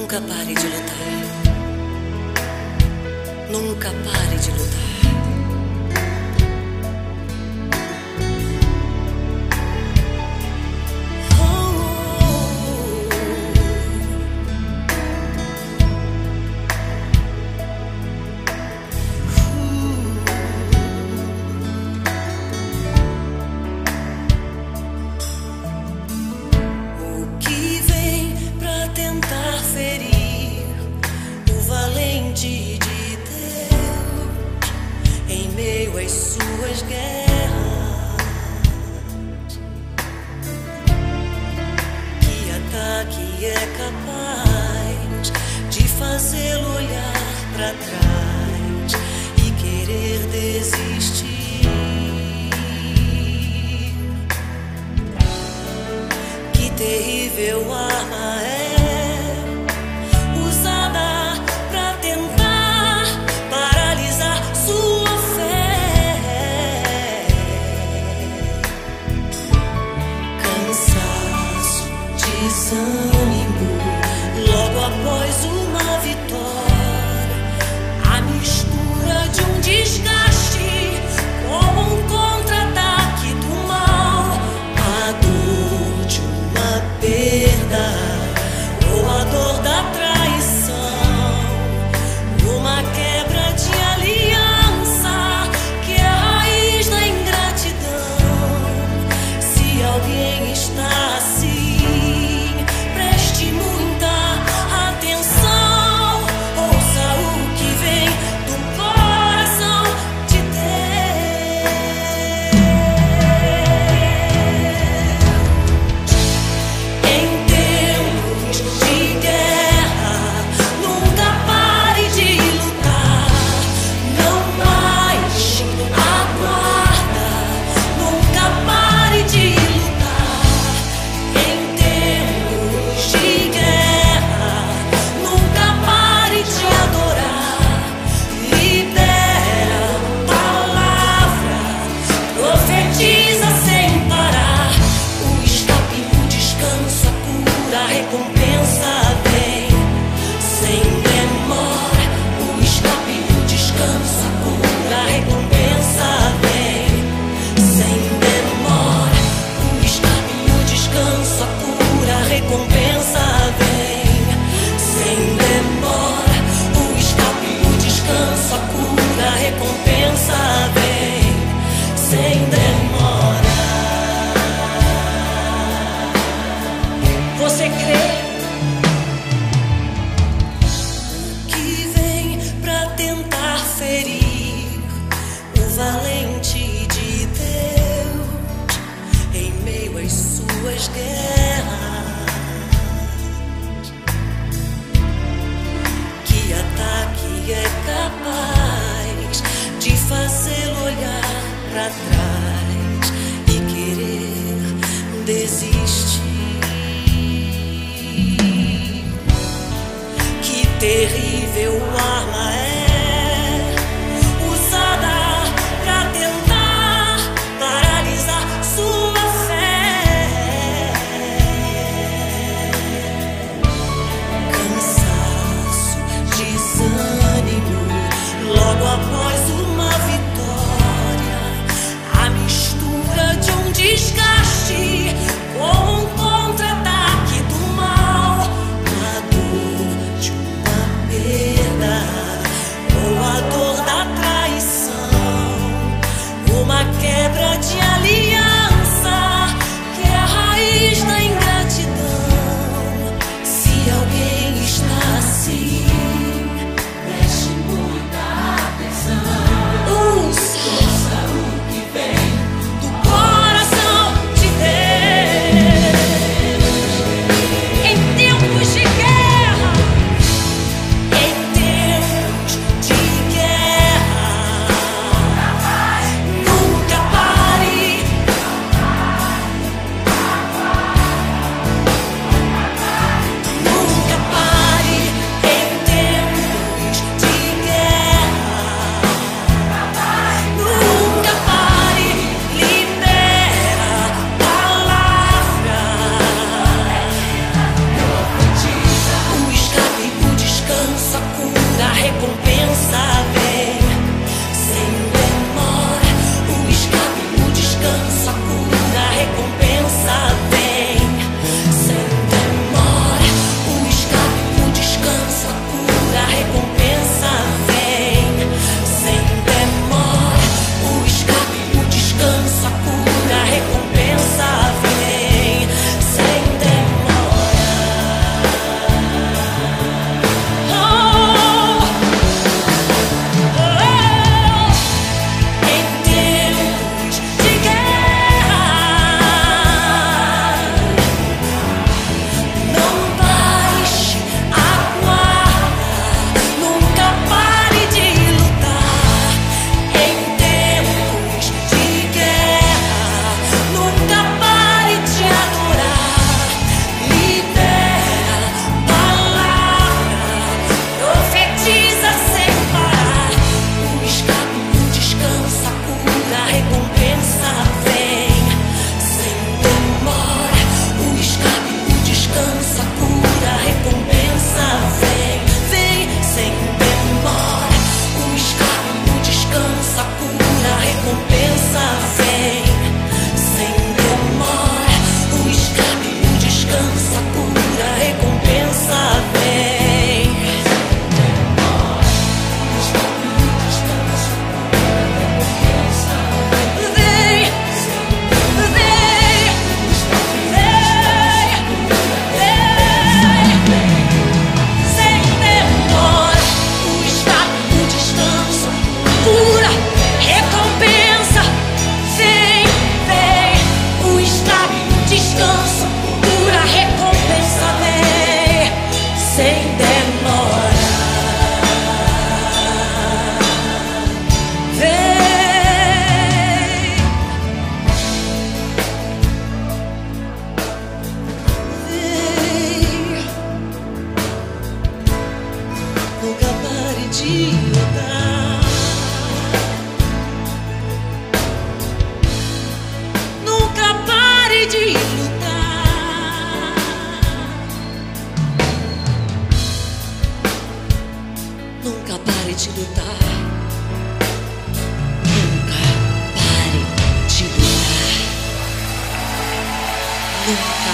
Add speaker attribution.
Speaker 1: Nunca pare de lutar. Nunca pare de lutar.
Speaker 2: De Deus em meio às suas guerras, que ataque é capaz de fazê-lo olhar para trás e querer desistir. Que terrível arma é desânimo logo após uma vitória, a mistura de um desgaste com um contra-ataque do mal, a dor de uma perda ou a dor da traição, uma quebra de aliança que é a raiz da ingratidão. Se alguém está assim, você crê? Que vem pra tentar ferir o valente de Deus em meio às suas guerras. Que ataque é capaz de fazê-lo olhar pra trás e querer desistir. Terrível arma é usada pra tentar paralisar sua fé. Cansaço, desânimo, logo após uma vitória, a mistura de um desgaste com um pare de lutar. Nunca pare de lutar. Nunca pare de lutar. Nunca